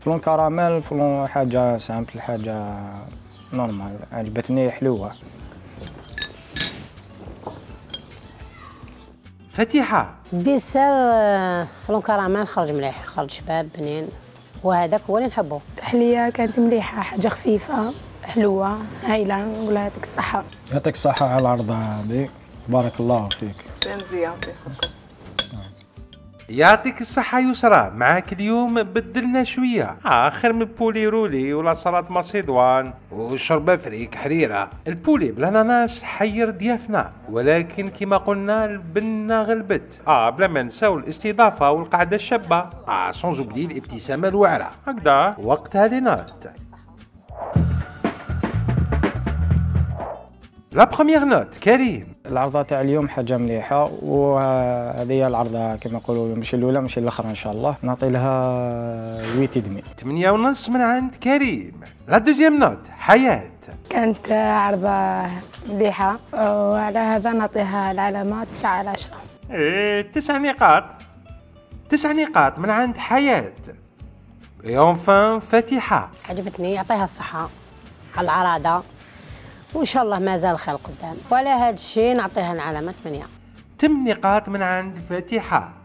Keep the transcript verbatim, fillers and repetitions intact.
فلون كراميل، فلون حاجة سامبل، حاجة نورمال، عجبتني حلوة. فتيحة الديسير فلون كراميل خرج مليح، خرج شباب بنين، وهذاك هو اللي نحبه. التحلية كانت مليحة، حاجة خفيفة حلوة هايلة، نقول لها يعطيك الصحة. يعطيك الصحة على العرضة هذه، بارك الله فيك. مزيان بخاطر. يعطيك الصحة يسرى، معاك اليوم بدلنا شوية، آخر من البولي رولي ولا سلطة مصيدوان والشربة فريك حريرة. البولي بالاناناس حير ضيافنا، ولكن كما قلنا البنة غلبت. اه بلا ما نساو الاستضافة والقعدة الشابة، اه سون زوبلي الابتسامة الوعرة. هكذا وقتها لنوت. لا بروميير نوت كريم. العرضة تاع اليوم حاجة مليحة، وهذه هي العرضة كما نقولوا ماشي الأولى ماشي الأخرى إن شاء الله، نعطي لها ثمانية ودمي. ثمانية ونص من عند كريم. لا دوزيام نوت حياة. كانت عرضة مليحة، وعلى هذا نعطيها العلامة تسعة على عشرة. إيه تسع نقاط. تسع نقاط من عند حياة. اي فان فتيحة. عجبتني، يعطيها الصحة على العراضة، وإن شاء الله ما زال خير قدام، وعلى هذا الشيء نعطيها العلامة ثمانية. ثمان نقاط من عند فتيحة.